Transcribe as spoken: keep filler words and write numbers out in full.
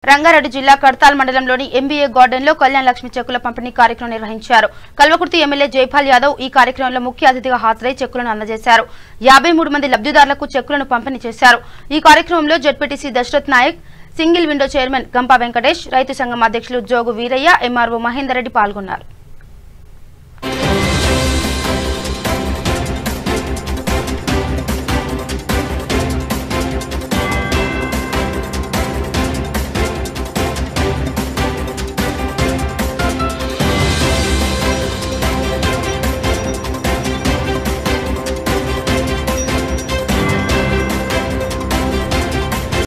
రంగారెడ్డి జిల్లా కడతాల్ మండలంలోని MBA garden లో కళ్యాణ లక్ష్మి చెక్కుల పంపిణీ కార్యక్రమం నిర్వహించారు. కల్వకుర్తి ఎమ్మెల్యే జైపాల్ యాదవ్ ఈ కార్యక్రమంలో ముఖ్య అతిథిగా హాజరై చెక్కులను అందజేశారు. యాభై మూడు మంది లబ్ధిదారులకు చెక్కులను పంపిణీ చేశారు. ఈ కార్యక్రమంలో ZPTC Dasharath Nayak, single window chairman Gampa Venkatesh, రైతు సంఘం అధ్యక్షులు జోగు వీరయ్య, ఎంఆర్ఓ మహేందర్ రెడ్డి పాల్గొన్నారు.